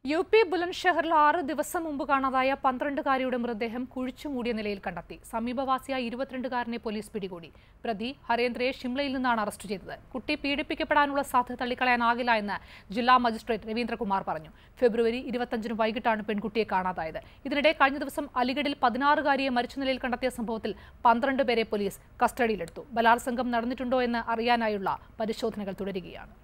UP. ബുലന്ദ്ഷഹറിൽ 6 ദിവസം മുമ്പ് കാണാതായ 12-കാരിയുടെ മൃതദേഹം കുഴിച്ചുമൂടിയ നിലയിൽ കണ്ടെത്തി. സമീപവാസിയായ 22-കാരനെ പോലീസ് പിടികൂടി. പ്രതി ഹരേന്ദ്രയെ ഷിംലയിൽ നിന്നാണ് അറസ്റ്റ് ചെയ്തത്. കുട്ടി പീഡിപ്പിക്കപ്പെടാനുള്ള സാധ്യത തള്ളിക്കളയാനാകില്ല എന്ന് ജില്ലാ മജിസ്ട്രേറ്റ് രവീന്ദ്രകുമാർ പറഞ്ഞു. ഫെബ്രുവരി 25 വൈകിട്ടാണ് പെൺകുട്ടിയെ കാണാതായത്. ഇതിനിടെ കഴിഞ്ഞ ദിവസം അലിഗഡിൽ 16-കാരിയെ മരിച്ച നിലയിൽ കണ്ടെത്തിയ സംഭവത്തിൽ 12 പേരെ പോലീസ് കസ്റ്റഡിയിലെടുത്തു. ബലാത്സംഗം നടന്നിട്ടുണ്ടോ എന്ന് അറിയാനായുള്ള പരിശോധനകൾ തുടരുകയാണ്.